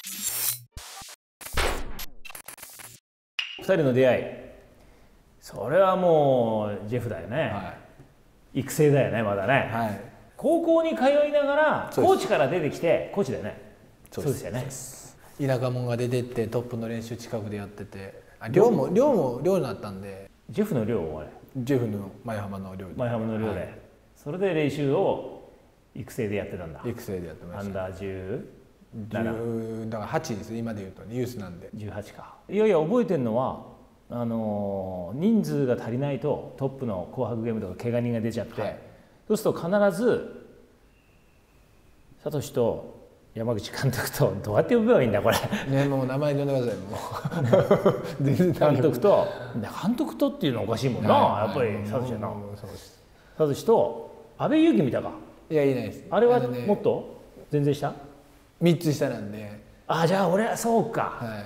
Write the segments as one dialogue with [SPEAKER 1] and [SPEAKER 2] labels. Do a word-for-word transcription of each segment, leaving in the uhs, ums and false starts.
[SPEAKER 1] ふたりの出会い、それはもうジェフだよね、はい、育成だよね、まだね、はい、高校に通いながらコーチから出てきてコーチだよね。そうですよね。
[SPEAKER 2] 田舎者が出てってトップの練習近くでやってて、寮も寮も寮になったんで。
[SPEAKER 1] ジェフの寮はあれ
[SPEAKER 2] ジェフの前浜の寮で、
[SPEAKER 1] 前浜の寮で、はい、それで練習を育成でやってたんだ。
[SPEAKER 2] 育成でやってました。
[SPEAKER 1] アンダーじゅうなな
[SPEAKER 2] だからはちです今でいうとユースなんで
[SPEAKER 1] じゅうはちか。いやいや覚えてるのはあのー、人数が足りないとトップの紅白ゲームとか怪我人が出ちゃって、はい、そうすると必ずサトシと山口監督とどうやって呼べばいいんだこれ
[SPEAKER 2] ね、もう名前呼んでくださいもう
[SPEAKER 1] 監督と監督とっていうのはおかしいもんな、やっぱりサトシやな。サトシと阿部勇樹見たか。
[SPEAKER 2] いやいないです。
[SPEAKER 1] あれはもっと全然下
[SPEAKER 2] みっつ下なんで。
[SPEAKER 1] あ、じゃあ俺はそうか、はい、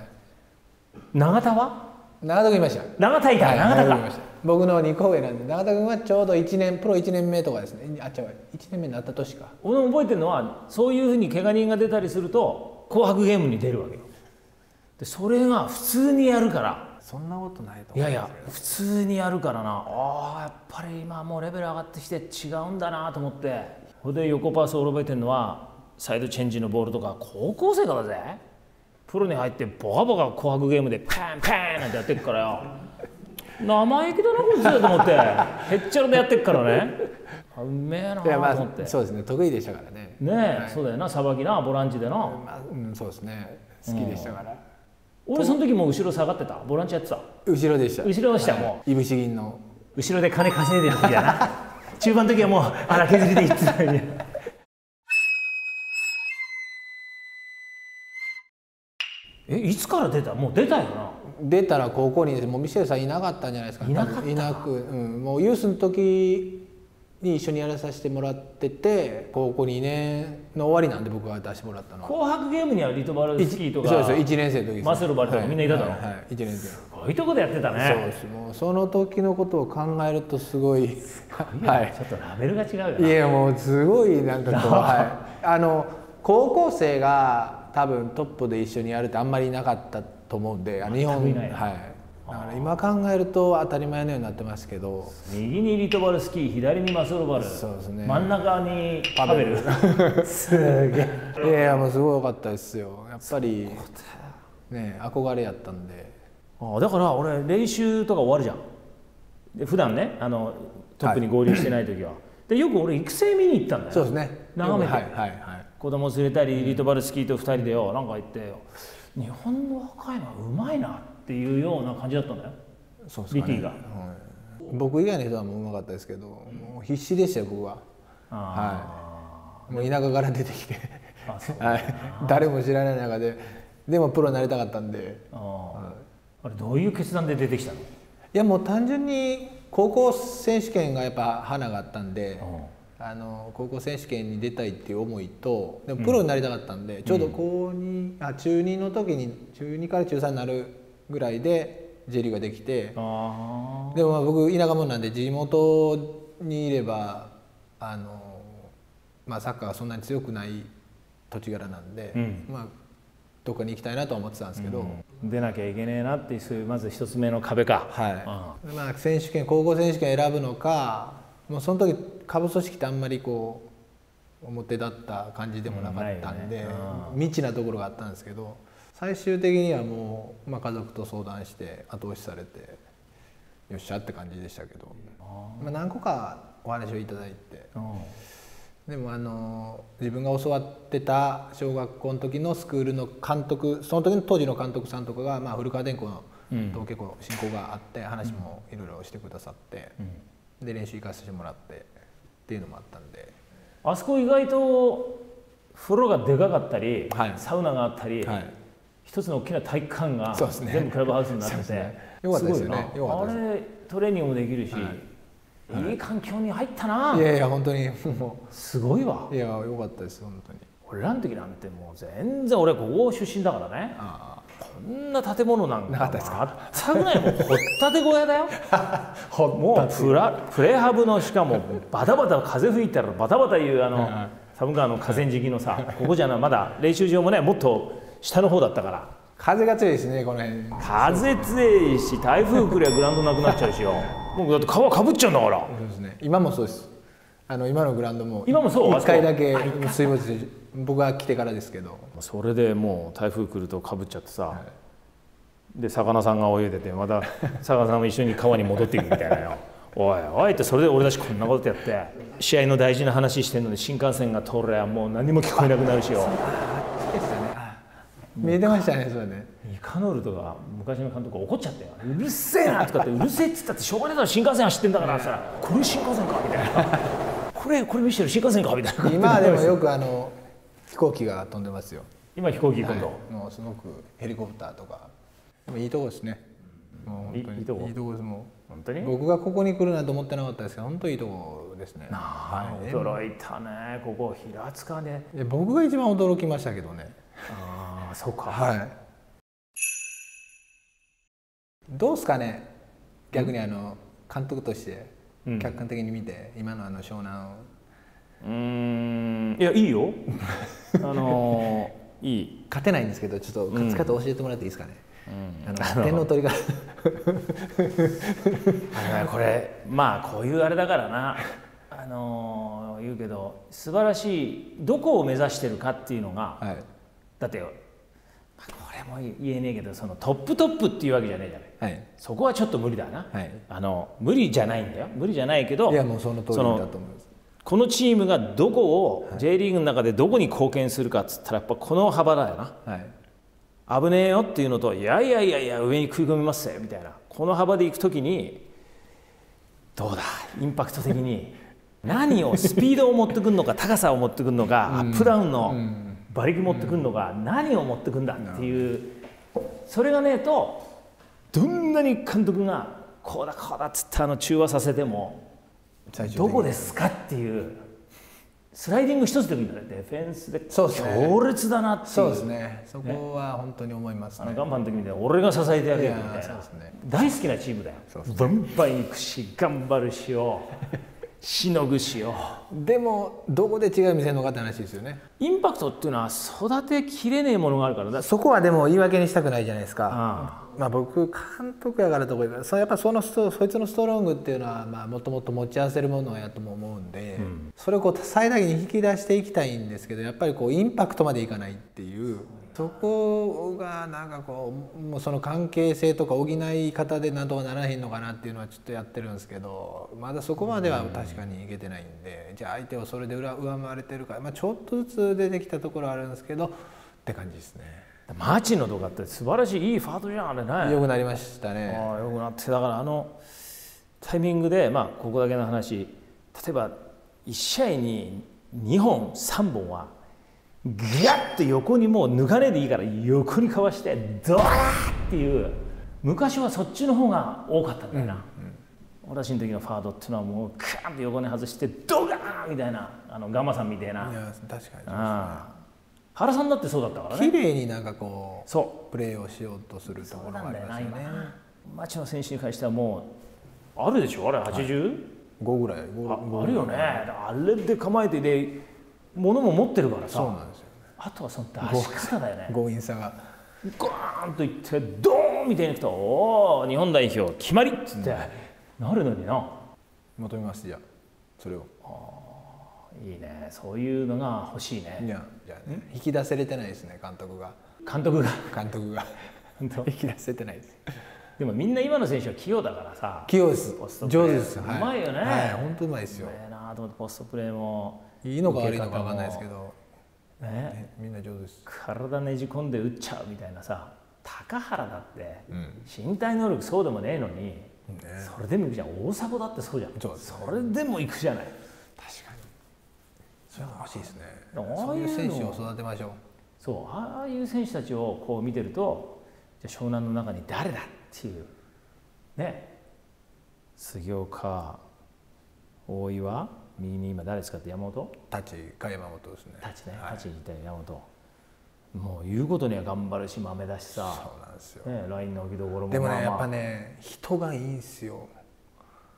[SPEAKER 1] 永田は
[SPEAKER 2] 永田君いました。
[SPEAKER 1] 永田いた、はい、永田か。
[SPEAKER 2] 僕のにこ上なんで永田君はちょうどいちねんプロいちねんめとかですね。あっちゃいちねんめになった年か。
[SPEAKER 1] 俺も覚えてるのはそういうふうに怪我人が出たりすると紅白ゲームに出るわけよ。でそれが普通にやるから。
[SPEAKER 2] そんなことないと思う。
[SPEAKER 1] いやいや普通にやるからな。ああやっぱり今もうレベル上がってきて違うんだなと思って。それで横パスを覚えてるのはサイドチェンジのボールとか高校生からだぜ。プロに入ってボカボカ紅白ゲームでパンパンなんてやってるからよ。生意気だなこいつと思ってへっちゃらでやってるからね。うめえなと思って。
[SPEAKER 2] そうですね、得意でしたからね。
[SPEAKER 1] ねえ、はい、そうだよな、さばきな、ボランチでな、ま
[SPEAKER 2] あうん、そうですね、好きでしたから、
[SPEAKER 1] うん、俺その時も後ろ下がってた、ボランチやってた。
[SPEAKER 2] 後ろでした。
[SPEAKER 1] 後ろでした、はい、も
[SPEAKER 2] ういぶし銀の
[SPEAKER 1] 後ろで金稼いでる時だな中盤の時はもう荒削りでいってたのにえ、いつから出た？もう出たよな。
[SPEAKER 2] 出たら高校にもうミシェルさんいなかったんじゃないですか。
[SPEAKER 1] いなかった。
[SPEAKER 2] いなく、うん、もうユースの時に一緒にやらさせてもらってて、高校にねんの終わりなんで僕が出してもらったのは。
[SPEAKER 1] 紅白ゲームにはリトバルスキーとか、
[SPEAKER 2] そうですよ、いちねん生の時です。
[SPEAKER 1] マスルバルとかみんないただろ。
[SPEAKER 2] はいはい、いちねん生。
[SPEAKER 1] すごいとこでやってたね。
[SPEAKER 2] そうです。もうその時のことを考えるとすごい、
[SPEAKER 1] はい、ちょっとラベルが違うよな。
[SPEAKER 2] いやもうすごいなんかこう、はい、あの高校生が多分トップで一緒にやるってあんまりいなかったと思うんで、日本、はい、だから今考えると当たり前のようになってますけど、
[SPEAKER 1] 右にリトバルスキー、左にマスロバル、そうですね、真ん中にパベルすげ
[SPEAKER 2] え。いやもうすごい良かったですよ。やっぱりね憧れやったんで。
[SPEAKER 1] あだから俺練習とか終わるじゃん。で普段ねあのトップに合流してない時は、はい、でよく俺育成見に行ったんだよ。
[SPEAKER 2] そうですね。
[SPEAKER 1] 眺めて、
[SPEAKER 2] はいはいはい、
[SPEAKER 1] 子供連れたりリトバルスキーとふたりでよなんか行ってよ、日本の若いのはうまいなっていうような感じだったんだよ。
[SPEAKER 2] そうですかね、リティが、はい、僕以外の人はもううまかったですけど、もう必死でしたよ僕は。はい、もう田舎から出てきてはい、誰も知らない中ででもプロになりたかったんで。あ、
[SPEAKER 1] はい、あれどういう決断で出てきたの？い
[SPEAKER 2] やもう単純に高校選手権がやっぱ花があったんで、あの高校選手権に出たいっていう思いと、でもプロになりたかったんで、うん、ちょうど高にあ中にの時に中にから中さんになるぐらいで J リーグができて、あでもまあ僕田舎者なんで地元にいればあの、まあ、サッカーがそんなに強くない土地柄なんで、うん、まあどっかに行きたいなとは思ってたんですけど、
[SPEAKER 1] うん、出なきゃいけねえなっていうまず一つ目の壁か。
[SPEAKER 2] はい、まあ選手権高校選手権選ぶのか、もうその時下部組織ってあんまりこう表立った感じでもなかったんで、うんね、未知なところがあったんですけど、最終的にはもう、まあ、家族と相談して後押しされてよっしゃって感じでしたけど、まあ、何個かお話をいただいて、でもあの自分が教わってた小学校の時のスクールの監督、その時の当時の監督さんとかが、まあ、古川電工のと結構親交があって話もいろいろしてくださって、うん、で練習行かせてもらってっていうのもあったんで、
[SPEAKER 1] あそこ意外と風呂がでかかったり、はい、サウナがあったり、はい、一つの大きな体育館が全部クラブハウスになってて、
[SPEAKER 2] よかったですよね。
[SPEAKER 1] あれトレーニングもできるし、はい、いい環境に入ったな。
[SPEAKER 2] いやいや本当にも
[SPEAKER 1] うすごいわ。
[SPEAKER 2] いや良かったです本当に。
[SPEAKER 1] 俺らの時なんてもう全然俺ここ出身だからね。ああこんな建物なんかあったぐらいもう掘ったて小屋だよもうプラプレハブのしかもバタバタ風吹いたらバタバタいうあの寒川の河川敷のさここじゃないまだ練習場もねもっと下の方だったから。
[SPEAKER 2] 風が強いですねこの辺。
[SPEAKER 1] 風強いし台風来りゃグラウンドなくなっちゃうしよ。もうだって皮かぶっちゃうんだから。
[SPEAKER 2] そうですね。今もそうです。あの今のグラウンドも
[SPEAKER 1] 今もそう。
[SPEAKER 2] いっかいだけ水没で僕が来てからですけど。
[SPEAKER 1] それでもう台風来るとかぶっちゃってさ。はい、で魚さんが泳いでてまた魚さんも一緒に川に戻っていくみたいなよ。おいおいってそれで俺たちこんなことやって試合の大事な話してんのに新幹線が通ればもう何も聞こえなくなるしよ。
[SPEAKER 2] 見えてましたねそれね。
[SPEAKER 1] ニカノルとか昔の監督が怒っちゃったよ。うるせえなとかってうるせえっつったってしょうがねえだろ新幹線走ってんだからさこれ新幹線かみたいなこれこれ見せてる新幹線かみたいな。
[SPEAKER 2] 今はでもよくあの飛行機が飛んでますよ。
[SPEAKER 1] 今飛行機今度、
[SPEAKER 2] はい、もうすごくヘリコプターとかでもいいとこですね。もう本当にいいとこいいとこですもう本当に僕がここに来るなんて思ってなかったですけど本当にいいとこですね。
[SPEAKER 1] はい、驚いたねここ平塚で。
[SPEAKER 2] 僕が一番驚きましたけどね。
[SPEAKER 1] ああそうか。
[SPEAKER 2] はい。どうですかね逆にあの監督として客観的に見て、うん、今のあの湘南を。
[SPEAKER 1] うーんいやいいよあのー、いい
[SPEAKER 2] 勝てないんですけどちょっと勝ち方教えてもらっていいですかね。うん、あの点の取り方
[SPEAKER 1] あのこれまあこういうあれだからなあのー、言うけど素晴らしいどこを目指してるかっていうのが、はい、だってこれも言えねえけどそのトップトップっていうわけじゃねえじゃない、はい、そこはちょっと無理だな、はい、あの無理じゃないんだよ無理じゃないけど
[SPEAKER 2] いやもうその通りだと思います。
[SPEAKER 1] このチームがどこを J リーグの中でどこに貢献するかっつったらやっぱこの幅だよな、はい、危ねえよっていうのといやいやいやいや上に食い込みますよみたいなこの幅でいくときにどうだインパクト的に何をスピードを持ってくるのか高さを持ってくるのかアップダウンの馬力持ってくるのか何を持ってくるんだっていうそれがねえとどんなに監督がこうだこうだっつってあの中和させてもどこですかっていうスライディング一つでもいいんだねディフェンスで強烈だなっていう。
[SPEAKER 2] そうですねそこは本当に思いますね。
[SPEAKER 1] あのガンバの時みたいな俺が支えてやるよみたいな大好きなチームだよ。バンバン行くし頑張るしよしのぐしよ
[SPEAKER 2] でもどこで違い見せるのかって話ですよね。
[SPEAKER 1] インパクトっていうのは育てきれねえものがあるからだ
[SPEAKER 2] そこはでも言い訳にしたくないじゃないですか。ああまあ僕監督やからとか言うからやっぱそのそいつのストロングっていうのはまあもともと持ち合わせるものやとも思うんで、うん、それをこう最大限に引き出していきたいんですけどやっぱりこうインパクトまでいかないっていうそこがなんかこうもうその関係性とか補い方でなんとかならへんのかなっていうのはちょっとやってるんですけどまだそこまでは確かにいけてないんで、うん、じゃあ相手をそれで上回れてるか、まあ、ちょっとずつ出てきたところあるんですけどって感じですね。
[SPEAKER 1] マーチのとかって素晴らしいいいファードじゃんあれね。
[SPEAKER 2] 良くなりましたね。
[SPEAKER 1] ああ良くなってだからあのタイミングでまあここだけの話例えばいち試合ににほんさんぼんはギャッと横にもう抜かねえでいいから横にかわしてドワーっていう昔はそっちの方が多かったんだよな、うんうん、私の時のファードっていうのはもうカーンと横に外してドガーンみたいなあのガンマさんみたいな。
[SPEAKER 2] いや確かにそうですね。
[SPEAKER 1] 原さんだってそうだったからね。
[SPEAKER 2] 綺麗になんかこうそうプレーをしようとするところがありますよね。
[SPEAKER 1] 町野選手に関してはもうあるでしょあれはちじゅう
[SPEAKER 2] ごぐらい あ,
[SPEAKER 1] あるよね。あれで構えてで物も持ってるからさ。
[SPEAKER 2] そうなんですよ、ね、
[SPEAKER 1] あとはその出し方だよね。
[SPEAKER 2] 強引さが
[SPEAKER 1] ゴーンといってドーンみたいにいくとおお日本代表決まりっつって、うん、なるのにな。
[SPEAKER 2] 求めますじゃあそれを。
[SPEAKER 1] いいねそういうのが欲しいね。
[SPEAKER 2] いやじゃあね引き出せれてないですね監督が
[SPEAKER 1] 監督が
[SPEAKER 2] 監督が引き出せてないです。
[SPEAKER 1] でもみんな今の選手は器用だからさ。
[SPEAKER 2] 器用です上手です。う
[SPEAKER 1] まいよね。
[SPEAKER 2] はい本当うまいですよ。
[SPEAKER 1] うまいなと思ってポストプレーも
[SPEAKER 2] いいのか悪いのか分かんないですけどねみんな上手です。
[SPEAKER 1] 体ねじ込んで打っちゃうみたいなさ高原だって、うん、身体能力そうでもねえのに、ね、それでも行くじゃん。大迫だってそうじゃん。そうですね、それでも行くじゃない。
[SPEAKER 2] 確かにそれは欲しいですね。そういう選手を育てましょう。
[SPEAKER 1] そうああいう選手たちをこう見てるとじゃあ湘南の中に誰だっていうね杉岡大岩右に今誰ですかって山本
[SPEAKER 2] 太刀か山本ですね。
[SPEAKER 1] 太刀ね太刀にいた山本もう言うことには頑張るし豆だしさ。
[SPEAKER 2] そうなんですよ、
[SPEAKER 1] ね、ラインの置きどころも
[SPEAKER 2] でもね、まあまあ、やっぱね人がいいんですよ。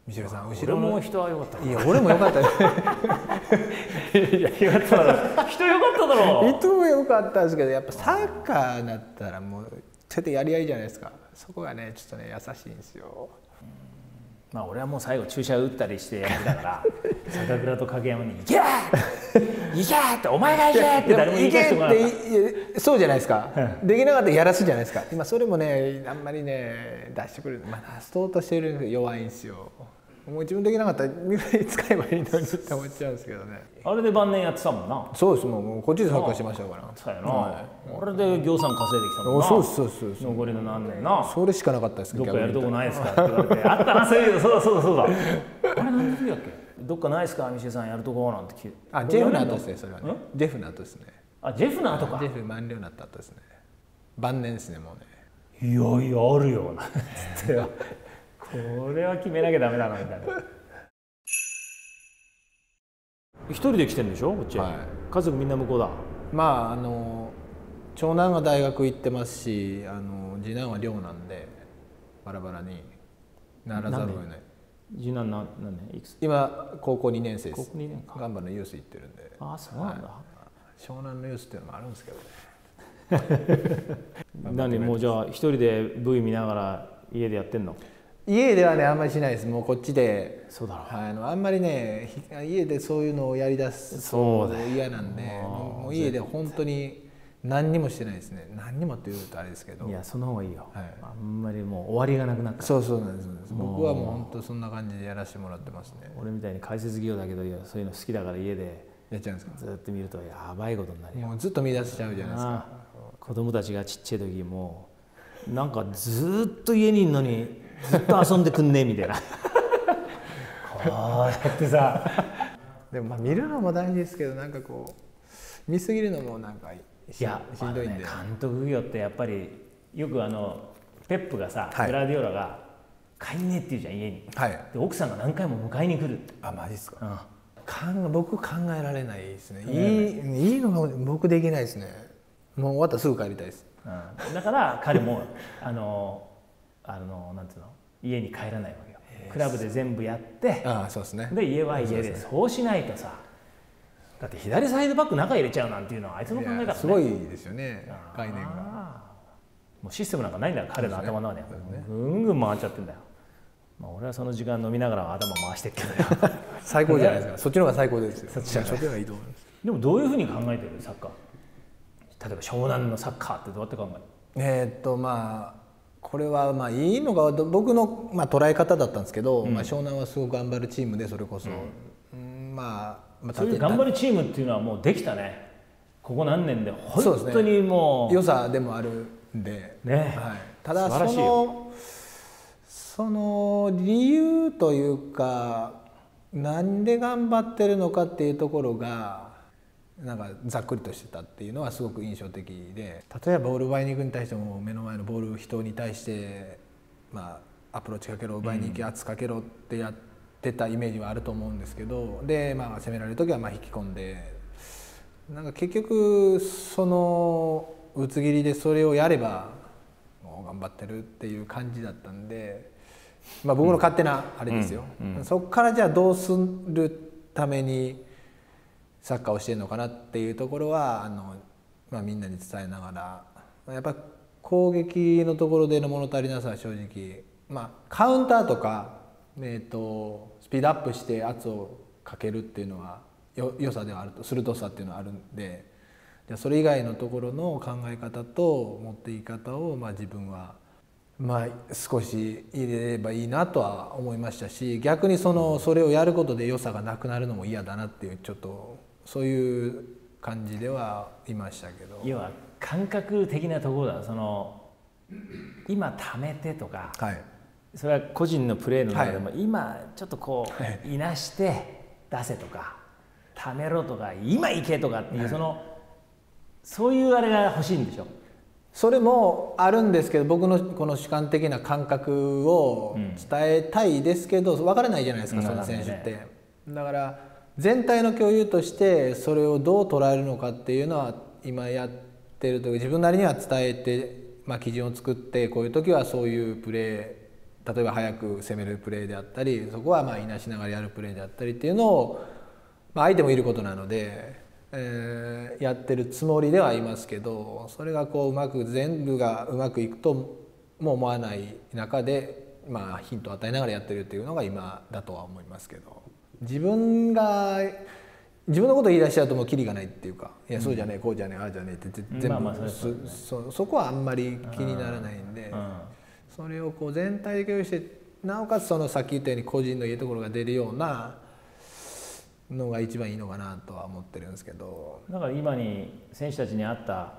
[SPEAKER 2] ミシェルさん後
[SPEAKER 1] 俺
[SPEAKER 2] ろの
[SPEAKER 1] も人は良かった
[SPEAKER 2] いや俺も良かったです
[SPEAKER 1] いや良かっただろ人良かっただろ
[SPEAKER 2] 伊藤は良かったですけどやっぱサッカーだったらもうちょっとやり合いじゃないですか。そこがねちょっとね優しいんですよ。
[SPEAKER 1] まあ俺はもう最後注射打ったりしてやめたから坂倉と影山に「行け!」行けってお前が行けって誰も言い返してこなかった。
[SPEAKER 2] いやそうじゃないですかできなかったらやらすじゃないですか。今それもねあんまりね出してくれるまあ出そうとしてるんですけど弱いんですよ。もう自分できなかったら身振り使えばいいのにって思っちゃうんですけどね。
[SPEAKER 1] あれで晩年やってたもんな。
[SPEAKER 2] そうですもうもうこっちでサッカーしてましたから。
[SPEAKER 1] そうやな、はい、あれで業産稼いできたもんな。
[SPEAKER 2] そうそうそうそう
[SPEAKER 1] 残りの何年な
[SPEAKER 2] それしかなかったです。
[SPEAKER 1] どっかやるとこないですかって言われてあったなそういうのそうだそうだそうだあれ何の時だっけどっかないですかミシェさんやるとこなんて聞いて
[SPEAKER 2] あジェフの後ですねそれはねジェフの後ですね。
[SPEAKER 1] あジェフの後か
[SPEAKER 2] ジェフ満了になった後ですね。晩年ですねもう
[SPEAKER 1] ねいやいやあるよなつってこれは決めなきゃダメだなみたいな一人で来てんでしょこっち、はい、家族みんな向こうだ。
[SPEAKER 2] まああの長男が大学行ってますしあの次男は寮なんでバラバラにならざるを得ない。
[SPEAKER 1] 次男何年いくつ？
[SPEAKER 2] 今高校にねん生です。
[SPEAKER 1] 高校にねんか。
[SPEAKER 2] ガンバのユース行ってるんで。
[SPEAKER 1] ああそうなんだ、はい、
[SPEAKER 2] 湘南のユースっていうのもあるんですけどね
[SPEAKER 1] 何もうじゃあ一人で ブイ 見ながら家でやってんの？
[SPEAKER 2] 家ではねあんまりしないです。もうこっちで
[SPEAKER 1] そうだろう、
[SPEAKER 2] はい、あのあんまりね家でそういうのをやりだすと嫌なんでもう家で本当に何にもしてないですね。何にもって言うとあれですけど
[SPEAKER 1] いやその方がいいよ、
[SPEAKER 2] はい、
[SPEAKER 1] あんまりもう終わりがなくなった。
[SPEAKER 2] そうそうなんですそうです。僕はもう本当そんな感じでやらせてもらってますね。
[SPEAKER 1] 俺みたいに解説業だけどいやそういうの好きだから家で
[SPEAKER 2] やっちゃうんですか。
[SPEAKER 1] ずっと見るとやばいことになるよ。
[SPEAKER 2] もうずっと見出しちゃうじゃないですか。
[SPEAKER 1] 子供たちがちっちゃい時もなんかずっと家にいるのにずっと遊んでくんねえみたいなこうやってさ
[SPEAKER 2] でもまあ見るのも大事ですけどなんかこう見すぎるのもなんかし
[SPEAKER 1] いや
[SPEAKER 2] しんどいんで、
[SPEAKER 1] まあね、監督業ってやっぱりよくあのペップがさ、はい、グラディオラが帰んねえって言うじゃん家に、はい、で奥さんが何回も迎えに来るって。
[SPEAKER 2] あマジですか、うん、かん僕考えられないですね。いいいいのが僕できないですね。もう終わったらすぐ帰りたいです、
[SPEAKER 1] うん、だから彼もあのあのなんていうの家に帰らないわけよ。クラブで全部やって
[SPEAKER 2] あそうですね。
[SPEAKER 1] で家は家でそうしないとさだって左サイドバック中入れちゃうなんていうのはあいつの考え方ね
[SPEAKER 2] すごいですよね概念が。
[SPEAKER 1] もうシステムなんかないんだよ彼の頭の中には、ね、ぐんぐん回っちゃってんだよ。まあ俺はその時間飲みながら頭回してっけどよ
[SPEAKER 2] 最高じゃないですかそっちの方が最高ですよ。そっちの方がいいと思います。
[SPEAKER 1] でもどういうふうに考えてるサッカー例えば湘南のサッカーってどうやって考える？
[SPEAKER 2] えーっとまあこれはまあいいのが僕のまあ捉え方だったんですけど、うんまあ、湘南はすごく頑張るチームでそれこそ、うん、まあ、まあ、
[SPEAKER 1] そういう頑張るチームっていうのはもうできたねここ何年で本当にもう、
[SPEAKER 2] ね、良さでもあるんで、
[SPEAKER 1] ねはい、
[SPEAKER 2] ただそのその理由というかなんで頑張ってるのかっていうところがなんかざっくりとしてたっていうのはすごく印象的で、例えばボール奪いに行くに対しても目の前のボール人に対してまあアプローチかけろ奪いに行き圧かけろってやってたイメージはあると思うんですけど、でまあ攻められる時はまあ引き込んでなんか結局そのぶつ切りでそれをやればもう頑張ってるっていう感じだったんで、まあ僕の勝手なあれですよ、うんうんうん、そこからじゃあどうするためにサッカーをしてるのかなっていうところはあの、まあ、みんなに伝えながらやっぱ攻撃のところでの物足りなさは正直、まあ、カウンターとか、えー、とスピードアップして圧をかけるっていうのはよ良さではあると鋭さっていうのはあるんで、じゃそれ以外のところの考え方と持っていき方を、まあ、自分は、まあ、少し入れればいいなとは思いましたし、逆にそのそれをやることで良さがなくなるのも嫌だなっていうちょっと。そういう感じではいましたけど、
[SPEAKER 1] 要は感覚的なところだ。その今貯めてとか、はい、それは個人のプレーの中でも、はい、今ちょっとこう、はい、いなして出せとか貯めろとか今行けとかっていう、はい、そのそういうあれが欲しいんでしょ。
[SPEAKER 2] それもあるんですけど僕のこの主観的な感覚を伝えたいですけど、うん、分からないじゃないですか、うん、その選手って。だから全体の共有としてそれをどう捉えるのかっていうのは今やってるというか自分なりには伝えて、まあ、基準を作ってこういう時はそういうプレー例えば早く攻めるプレーであったり、そこはまあいなしながらやるプレーであったりっていうのを、まあ、相手もいることなので、えー、やってるつもりではいますけど、それがこううまく全部がうまくいくとも思わない中で、まあ、ヒントを与えながらやってるっていうのが今だとは思いますけど、自分が自分のことを言い出しちゃうともうキリがないっていうか、いやそうじゃねえこうじゃねえああじゃねえって全部そそこはあんまり気にならないんで、それをこう全体的にして、なおかつそのさっき言ったように個人のいいところが出るようなのが一番いいのかなとは思ってるんですけど、
[SPEAKER 1] だから今に選手たちに合った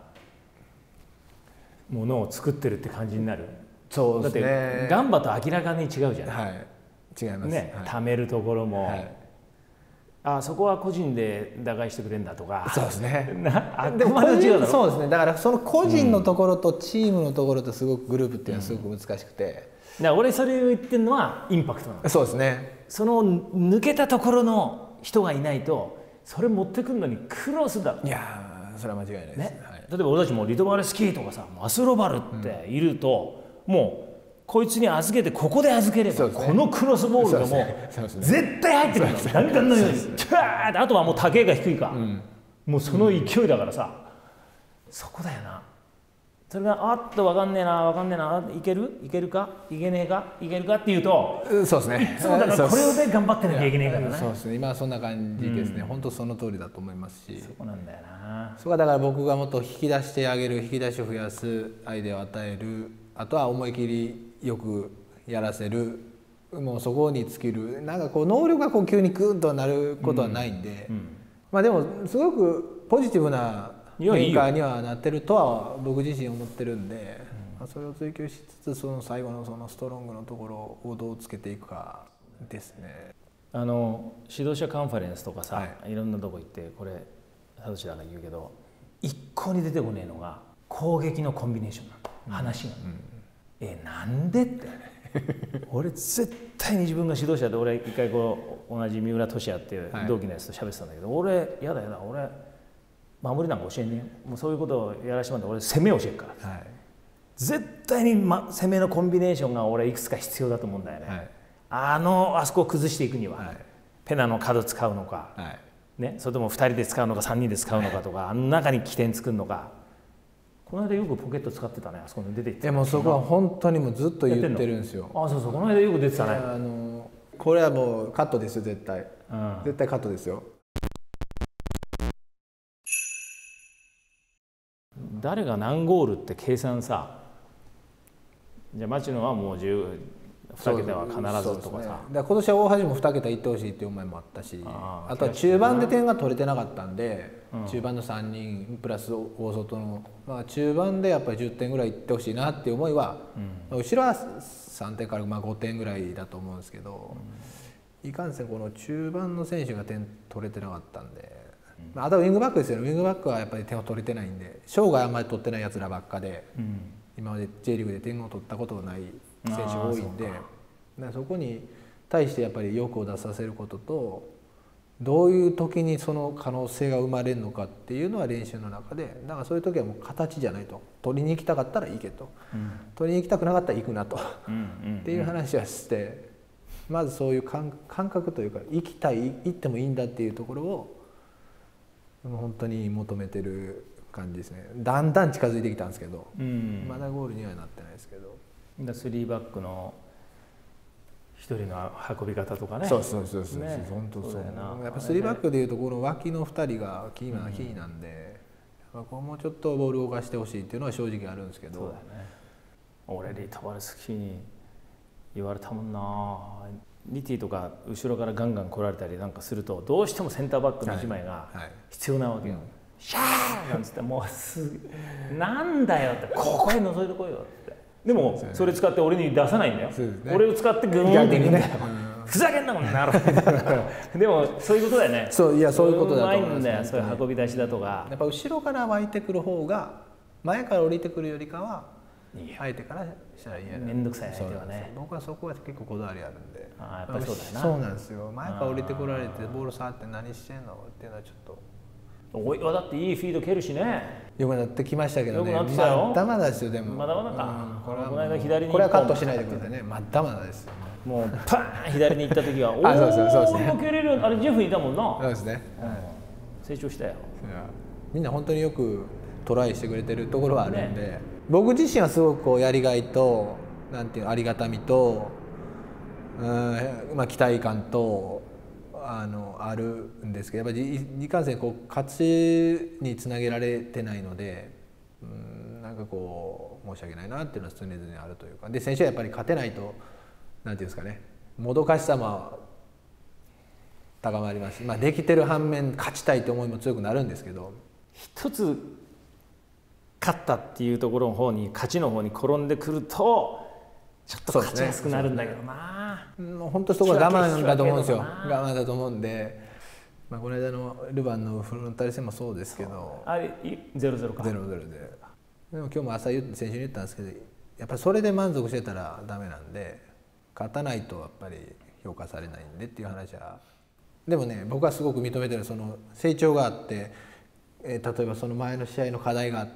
[SPEAKER 1] ものを作ってるって感じになる。
[SPEAKER 2] そうですね。
[SPEAKER 1] だってガンバと明らかに違うじゃない。
[SPEAKER 2] はい、違います
[SPEAKER 1] ね、
[SPEAKER 2] はい、
[SPEAKER 1] 貯めるところも、
[SPEAKER 2] はい、
[SPEAKER 1] あそこは個人で打開してくれるんだとか。
[SPEAKER 2] そうですね。
[SPEAKER 1] なあ
[SPEAKER 2] でも
[SPEAKER 1] くまで違うだろ。
[SPEAKER 2] そうですね。だからその個人のところとチームのところとすごくグループっていうのはすごく難しくて、
[SPEAKER 1] だから俺それを言ってるのはインパクトなの。
[SPEAKER 2] そうですね。
[SPEAKER 1] その抜けたところの人がいないとそれ持ってくるのに苦労するだろう。
[SPEAKER 2] いやそれは間違いないです、
[SPEAKER 1] ね、
[SPEAKER 2] はい、
[SPEAKER 1] 例えば俺たちもリトバルスキーとかさマスロバルっていると、うん、もうこいつに預けてここで預ければ、ね、このクロスボールがもう絶対入ってくるの、弾丸のようにチャーって、あとはもう竹が低いか、うん、もうその勢いだからさ、うん、そこだよな。それがあっと分かんねえな分かんねえないけるいけるかいけねえかいけるかっていうと、
[SPEAKER 2] そうですね。
[SPEAKER 1] いつもだからこれで頑張ってなきゃいけねえからね。
[SPEAKER 2] そうですね。今はそんな感じですね、うん、本当その通りだと思いますし、
[SPEAKER 1] そこなんだよな。
[SPEAKER 2] そこはだから僕がもっと引き出してあげる、引き出しを増やす、アイデアを与える、あとは思い切りよくやらせる、もうそこに尽きる、なんかこう能力がこう急にグンとなることはないんで、うんうん、まあでもすごくポジティブな変化にはなってるとは僕自身思ってるんで、うん、それを追求しつつ、その最後のそのストロングのところをどうつけていくかですね。
[SPEAKER 1] あの指導者カンファレンスとかさ、
[SPEAKER 2] はい、
[SPEAKER 1] いろんなとこ行ってこれサトシだが言うけど一向に出てこねえのが攻撃のコンビネーションなの、うん、話が、うん、えなんでって俺絶対に自分が指導者で、俺一回こう同じ三浦俊也っていう同期のやつと喋ってたんだけど、はい、俺やだやだ俺守りなんか教えねえよ、もうそういうことをやらしてもらって俺攻め教えるから、はい、絶対に、ま、攻めのコンビネーションが俺いくつか必要だと思うんだよね、はい、あのあそこを崩していくには、はい、ペナの角使うのか、はい、ね、それともふたりで使うのかさんにんで使うのかとか、はい、あの中に起点作るのか。この間よくポケット使ってたね、あそこに出ていって。
[SPEAKER 2] でもそこは本当にもうずっと言ってるんですよ。
[SPEAKER 1] あ、そうそう、この間よく出てたね。
[SPEAKER 2] あのこれはもうカットですよ絶対、うん、絶対カットですよ。
[SPEAKER 1] 誰が何ゴールって計算さ、じゃあ町野はもうじゅうに桁は必ずとかさ、ね、だから
[SPEAKER 2] 今年は大橋もに桁いってほしいっていう思いもあったし、 あ, あとは中盤で点が取れてなかったんで、うん、中盤のさんにんプラス大外の、まあ、中盤でやっぱりじゅってんぐらいいってほしいなっていう思いは、うん、後ろはさんてんからまあごてんぐらいだと思うんですけど、うん、いかんせんこの中盤の選手が点取れてなかったんで、うん、あとはウィングバックですよね。ウィングバックはやっぱり点を取れてないんで、生涯あんまり取ってないやつらばっかで、うん、今まで J リーグで点を取ったことがない選手多いんで、 そ, そこに対してやっぱり欲を出させることと、どういう時にその可能性が生まれるのかっていうのは練習の中で、だからそういう時はもう形じゃないと、取りに行きたかったら行けと、うん、取りに行きたくなかったら行くなと、うんうんうん、っていう話はして、まずそういう感覚というか、行きたい行ってもいいんだっていうところを本当に求めてる感じですね。だんだん近づいてきたんですけど、うん、まだゴールにはなってないですけど、
[SPEAKER 1] だスリーバックの一人の運び方とかね。
[SPEAKER 2] そうそうそうそう、ね、本当そう。やっぱスリーバックでいうとこの脇のふたりがキーマンキーなんで、うん、ここもうちょっとボールを動かしてほしいっていうのは正直あるんですけど。そうだよね。俺リトバルスキーに言われたもんな。リティとか後ろからガンガン来られたりなんかすると、どうしてもセンターバックのいちまいが必要なわけよ。はいはい、シャーなんつってもうすなんだよって、ここへ覗いてこいよって。でもそれ使って俺に出さないんだよ、ね、俺を使ってグーンっていくんだよ、うん、ふざけんなもんなるでもそういうことだよね。 そう、いやそういうことだと思います。
[SPEAKER 1] うまいんだよ、そういう運び出しだとか。
[SPEAKER 2] やっぱ後ろから湧いてくる方が前から降りてくるよりかは相手からしたら嫌だ。
[SPEAKER 1] めんどくさい相手はね。
[SPEAKER 2] 僕はそこは結構こだわりあるんで。
[SPEAKER 1] ああ、やっぱりそうだよな。
[SPEAKER 2] そうなんですよ。前から降りてこられてボール触って何してんのっていうのはちょっと
[SPEAKER 1] おいはだっていいフィード蹴るしね。
[SPEAKER 2] よくなってきましたけどね。
[SPEAKER 1] よくなってきたよ。
[SPEAKER 2] まだまだですよ。でも
[SPEAKER 1] まだまだか、
[SPEAKER 2] うん、これは
[SPEAKER 1] この間左に
[SPEAKER 2] これはカットしないでくださいね。まだまだですよ。
[SPEAKER 1] もうパーン左に行った時はお
[SPEAKER 2] あ、そうですね、そうですね。
[SPEAKER 1] お蹴れる、あれジェフいたもんな。
[SPEAKER 2] そうですね、
[SPEAKER 1] うん、成長したよ。
[SPEAKER 2] みんな本当によくトライしてくれてるところはあるんで、ね、僕自身はすごくこうやりがいとなんていうありがたみと、うん、まあ期待感とあのあるんですけど、やっぱりいかんせんこう勝ちにつなげられてないので、うん、なんかこう申し訳ないなっていうのは常々あるというか、で選手はやっぱり勝てないとなんていうんですかね、もどかしさも高まりますし、まあ、できてる反面勝ちたいという思いも強くなるんですけど、
[SPEAKER 1] 一つ勝ったっていうところの方に勝ちの方に転んでくるとちょっと勝ちやすくなるんだけどな。
[SPEAKER 2] もう本当そこは我慢だと思うんですよ。我慢だと思うんで、まあ、この間のルヴァンのフロンターレ戦もそうですけど、
[SPEAKER 1] あれゼロゼロか。
[SPEAKER 2] ゼロゼロで。でも今日も朝言って選手に言ったんですけど、やっぱりそれで満足してたらダメなんで、勝たないとやっぱり評価されないんでっていう話は。でもね、僕はすごく認めてる、その成長があって、えー、例えばその前の試合の課題があって、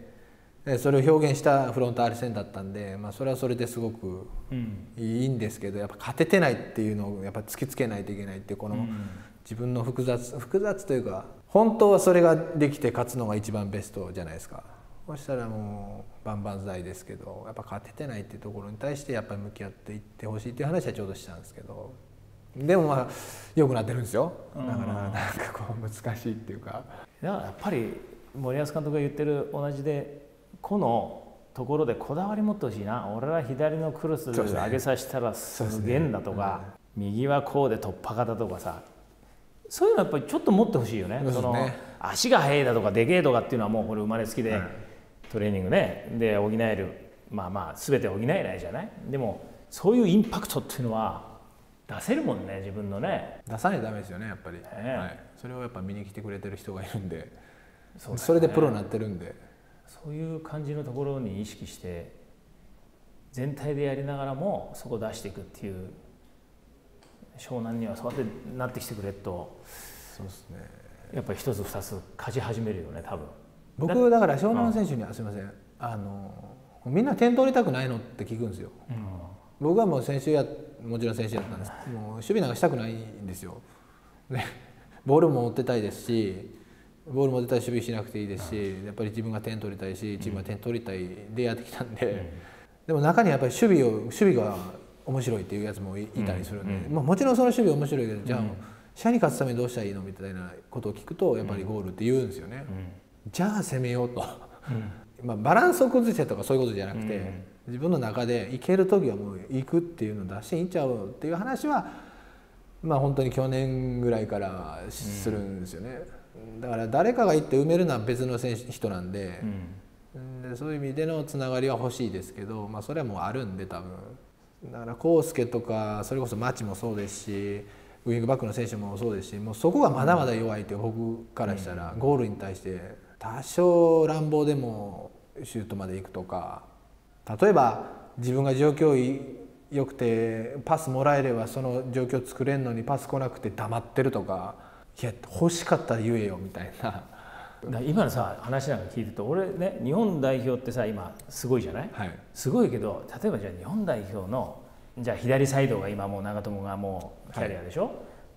[SPEAKER 2] えー、それを表現したフロンターレ戦だったんで、まあ、それはそれですごくいいんですけど、やっぱ勝ててないっていうのをやっぱ突きつけないといけないっていう、この自分の複雑複雑というか、本当はそれができて勝つのが一番ベストじゃないですか。そしたらもう万々歳ですけど、やっぱ勝ててないっていうところに対してやっぱり向き合っていってほしいっていう話はちょうどしたんですけど、でもまあ良くなってるんですよ。だからなんかこう難しいっていうか、
[SPEAKER 1] だからやっぱり森保監督が言ってる同じで、このところでこだわり持ってほしいな。俺は左のクロス上げさせたらすげえんだとか、右はこうで突破型とかさ、そういうのやっぱりちょっと持ってほしいよね。その足が速いだとかでけえとかっていうのはもうこれ生まれつきでトレーニングねで補える、まあまあ全て補えないじゃない。でもそういうインパクトっていうのは出せるもんね、自分のね。
[SPEAKER 2] 出さないとダメですよね、やっぱり、
[SPEAKER 1] ね、
[SPEAKER 2] はい、それをやっぱ見に来てくれてる人がいるんで、 そ,、
[SPEAKER 1] ね、
[SPEAKER 2] それでプロになってるんで、
[SPEAKER 1] そういう感じのところに意識して全体でやりながらもそこを出していくっていう、湘南にはそうやってなってきてくれと、
[SPEAKER 2] そうですね、や
[SPEAKER 1] っぱり一つ二つ勝ち始めるよね多分。
[SPEAKER 2] 僕だから湘南の選手にはすみません、あのみんな点取りたくないのって聞くんですよ、うん、僕はもう選手やもちろん選手やったんです、もう守備なんかしたくないんですよ。でボールも持ってたいですし、ボール持ってたい、守備しなくていいですし、やっぱり自分が点取りたいし、チームが点取りたいでやってきたんで、うん、でも中にはやっぱり守備を守備が面白いっていうやつもいたりするんで、うんうん、まあ、もちろんその守備面白いけど、じゃあ試合に勝つためにどうしたらいいのみたいなことを聞くと、やっぱりゴールって言うんですよね、うん、じゃあ攻めようと、うん、まあバランスを崩してとかそういうことじゃなくて、うん、自分の中で行ける時はもう行くっていうのを出していいんちゃうっていう話は、まあ本当に去年ぐらいからするんですよね、うん、だから誰かが行って埋めるのは別の選手人なんで、うん、でそういう意味でのつながりは欲しいですけど、まあ、それはもうあるんで多分。だから康介とかそれこそ町もそうですし、ウイングバックの選手もそうですし、もうそこがまだまだ弱いという、僕からしたらゴールに対して多少乱暴でもシュートまで行くとか、例えば自分が状況良くてパスもらえればその状況作れんのにパス来なくて黙ってるとか、いや欲しかったら言えよみたいな。
[SPEAKER 1] 今のさ話なんか聞いてると、俺ね日本代表ってさ今すごいじゃない、はい、すごいけど、例えばじゃあ日本代表のじゃあ左サイドが今もう長友がもうキャリアでしょ、はい、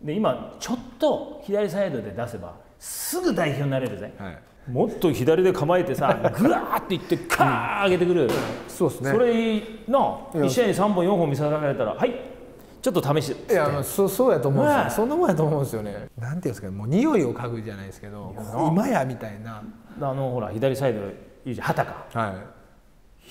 [SPEAKER 1] で今ちょっと左サイドで出せばすぐ代表になれるぜ、はい、もっと左で構えてさグワーっていってカー上げてくる、うん、
[SPEAKER 2] そうですね、
[SPEAKER 1] それのいち試合にさんぼんよんほん見せられたら、はいちょっと試して。
[SPEAKER 2] いや、そそうやと思うんですよ、ね、そんなもんやと思うんですよね。なんていうんですかね、もう匂いを嗅ぐじゃないですけど、今やみたいな。
[SPEAKER 1] あのほら左サイドいいじゃん、畑か、はい、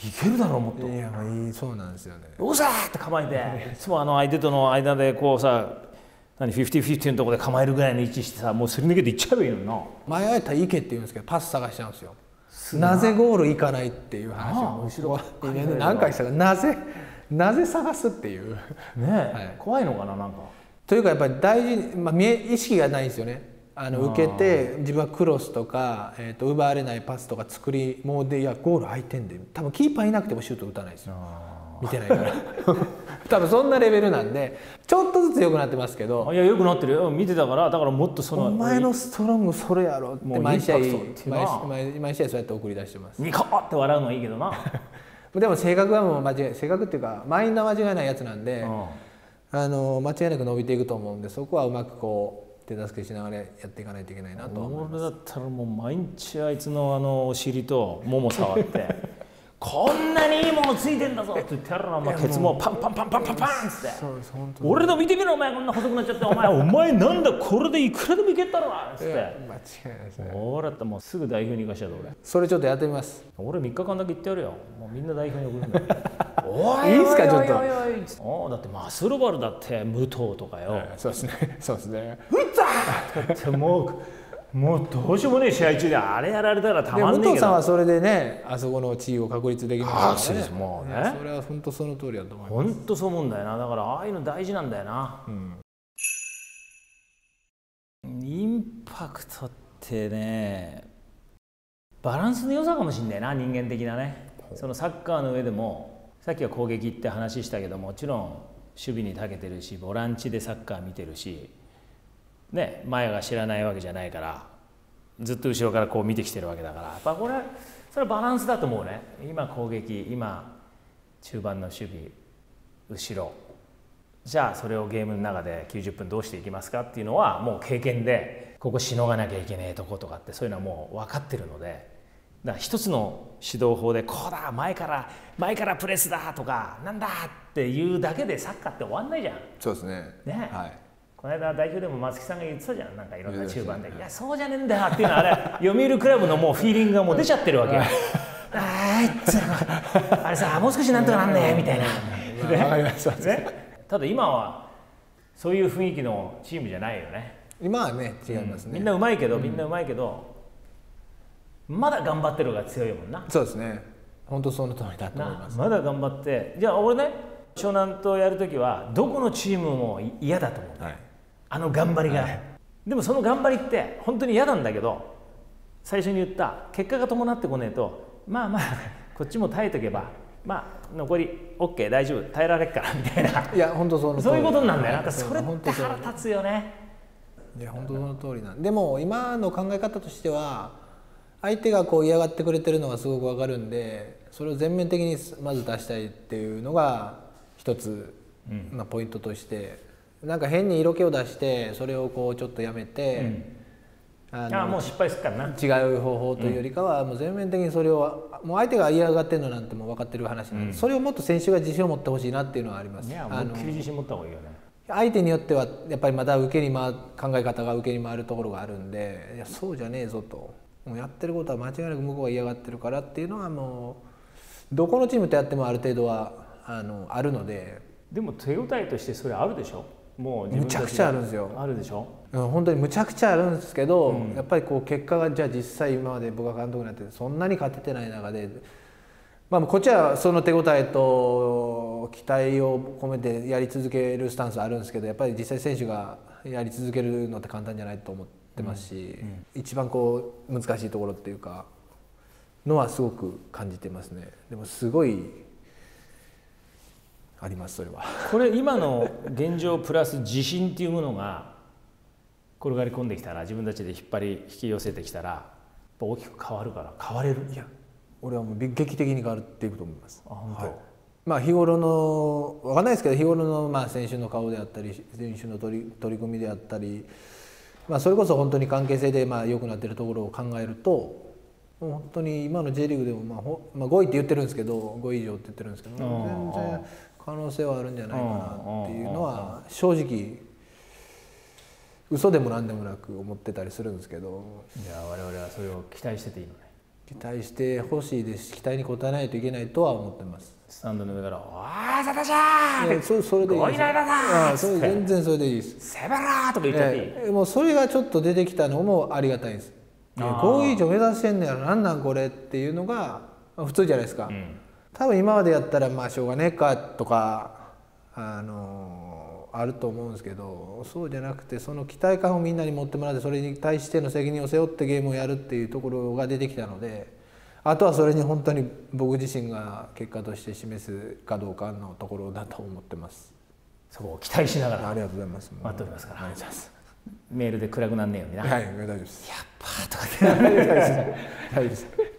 [SPEAKER 1] いけるだろうもっと。
[SPEAKER 2] いや、まあいい、そうなんですよね。
[SPEAKER 1] おさーって構えて、いつもあの相手との間でこうさ、何フィフティフィフティのところで構えるぐらいの位置してさ、もうすり抜けていっちゃえばいいのにな。
[SPEAKER 2] 前あえたら行けって言うんですけど、パス探しちゃうんですよ。なぜゴール行かないっていう話を後ろ何回したか、なぜなぜ探すっていう
[SPEAKER 1] ね、はい、怖いのかな、なんか。
[SPEAKER 2] というかやっぱり大事、まあ、意識がないんですよね。あの受けて自分はクロスとか、えー、と奪われないパスとか作りもうで、いやゴール空いてんで、多分キーパーいなくてもシュート打たないですよ。 見てないから多分そんなレベルなんでちょっとずつ良くなってますけど。
[SPEAKER 1] いや良くなってるよ見てたから。だからもっとその
[SPEAKER 2] お前のストロングそれやろって毎試合毎
[SPEAKER 1] 毎
[SPEAKER 2] 毎試合そうやって送り出してます。
[SPEAKER 1] ニコって笑うのはいいけどな
[SPEAKER 2] でも性格はもう間違い性格っていうかマインドは間違いないやつなんで、うん、あの間違いなく伸びていくと思うんでそこはうまくこう手助けしながらやっていかないといけないなと思います。
[SPEAKER 1] 俺だったらもう毎日あいつのあのお尻ともも触ってこんなにいいものついてんだぞって言ってやるの、まあ、ケツもパンパンパンパンパンパンっつって俺の見てみろお前こんな細くなっちゃってお前お前なんだこれでいくらでもいけたろっつって間違いないですね。俺だったらもうすぐ代表に行かしちゃう俺
[SPEAKER 2] それちょっとやってみます。
[SPEAKER 1] 俺みっかかんだけ行ってやるよもうみんな代表に送るんだよ
[SPEAKER 2] おいいいっすかちょっと
[SPEAKER 1] おだってマスロバルだって武藤とかよ、はい、
[SPEAKER 2] そうですねそうですね
[SPEAKER 1] うっざだってもうもうどうしようもねえ試合中であれやられたらたまんねえけど。
[SPEAKER 2] 武藤さんはそれでねあそこの地位を確立できましたからね。
[SPEAKER 1] もうね
[SPEAKER 2] それは本当その通りだと思います。
[SPEAKER 1] 本当そう思うんだよな。だからああいうの大事なんだよな、うん、インパクトってねバランスの良さかもしんないな人間的なね。そのサッカーの上でもさっきは攻撃って話したけどもちろん守備に長けてるしボランチでサッカー見てるしね、前が知らないわけじゃないからずっと後ろからこう見てきてるわけだからやっぱこれそれはバランスだと思うね。今攻撃今中盤の守備後ろじゃあそれをゲームの中できゅうじゅっぷんどうしていきますかっていうのはもう経験でここしのがなきゃいけねえとことかってそういうのはもう分かってるのでだから一つの指導法でこうだ前から前からプレスだとかなんだっていうだけでサッカーって終わんないじゃん。
[SPEAKER 2] そうですね。
[SPEAKER 1] ね、
[SPEAKER 2] はい。
[SPEAKER 1] この間代表でも松木さんが言ってたじゃんなんかいろんな中盤で「いやそうじゃねえんだよ」っていうのはあれ読売クラブのもうフィーリングがもう出ちゃってるわけよ。あーあれさもう少しなんとかなんねみたいな。ただ今はそういう雰囲気のチームじゃないよね。
[SPEAKER 2] 今はね違いますね。
[SPEAKER 1] みんなうまいけどみんなうまいけどまだ頑張ってる方が強いもんな。
[SPEAKER 2] そうですね。本当その通りだと思います。
[SPEAKER 1] まだ頑張ってじゃあ俺ね湘南とやるときはどこのチームも嫌だと思う。はいあの頑張りが、はい、でもその頑張りって本当に嫌なんだけど最初に言った結果が伴ってこねえとまあまあこっちも耐えとけばまあ残り OK 大丈夫耐えられっからみたいない
[SPEAKER 2] や本当その
[SPEAKER 1] そういうことなんだよなんかそれって腹立つよね。
[SPEAKER 2] いや本当その通りなんでも今の考え方としては相手がこう嫌がってくれてるのがすごくわかるんでそれを全面的にまず出したいっていうのが一つ、うんまあ、ポイントとしてなんか変に色気を出してそれをこうちょっとやめて、
[SPEAKER 1] うん、あのあもう失敗するからな
[SPEAKER 2] 違う方法というよりかはもう全面的にそれをもう相手が嫌がってるのなんてもう分かってる話なんで、うん、それをもっと選手が自信を持ってほしいなっていうのはあります。
[SPEAKER 1] いやもうきり自信持った方がいいよね。
[SPEAKER 2] 相手によってはやっぱりまた受けに回考え方が受けに回るところがあるんでいやそうじゃねえぞともうやってることは間違いなく向こうが嫌がってるからっていうのはもうどこのチームとやってもある程度はあのあるので。
[SPEAKER 1] でも手応えとしてそれあるでしょ。もう
[SPEAKER 2] むちゃくちゃあるんですよ。
[SPEAKER 1] あるでしょ。
[SPEAKER 2] うん、本当にむちゃくちゃあるんですけど、うん、やっぱりこう結果がじゃあ実際今まで僕が監督になってそんなに勝ててない中で、まあこっちはその手応えと期待を込めてやり続けるスタンスあるんですけど、やっぱり実際選手がやり続けるのって簡単じゃないと思ってますし、うんうん、一番こう難しいところっていうかのはすごく感じてますね。でもすごい。ありますそれは。
[SPEAKER 1] これ今の現状プラス自信っていうものが転がり込んできたら自分たちで引っ張り引き寄せてきたらやっぱ大きく変わるから変われる。
[SPEAKER 2] いや俺はもう劇的に変わっていくと思います。
[SPEAKER 1] あ本当、はい、
[SPEAKER 2] まあ日頃の分かんないですけど日頃のまあ選手の顔であったり選手の取り取り組みであったり、まあ、それこそ本当に関係性でまあ良くなっているところを考えるともう本当に今の J リーグでもまあほ、まあ、ごいって言ってるんですけどごい以上って言ってるんですけど全然可能性はあるんじゃないかなっていうのは正直嘘でも何でもなく思ってたりするんですけど。
[SPEAKER 1] いや我々はそれを期待してていいのね。
[SPEAKER 2] 期待してほしいです期待に応えないといけないとは思ってます。
[SPEAKER 1] スタンドの上から「おーサタシャー!」
[SPEAKER 2] そそれでいいです。あそれ全然それでいいです。
[SPEAKER 1] セベラーとか言っちゃっていい、
[SPEAKER 2] えー、もうそれがちょっと出てきたのもありがたいです。ごい以上目指してんのやろなんなんこれっていうのが普通じゃないですか、うん、多分今までやったらまあしょうがねえかとかあのあると思うんですけどそうじゃなくてその期待感をみんなに持ってもらってそれに対しての責任を背負ってゲームをやるっていうところが出てきたのであとはそれに本当に僕自身が結果として示すかどうかのところだと思ってます。
[SPEAKER 1] そこを期待しながら
[SPEAKER 2] ありがとうございます。
[SPEAKER 1] 待っておりますから。
[SPEAKER 2] ありがとうございます。
[SPEAKER 1] メールで暗くなんねえようにな。
[SPEAKER 2] はい、大丈夫です。
[SPEAKER 1] やっぱーとかって
[SPEAKER 2] 大丈夫です。大丈夫です。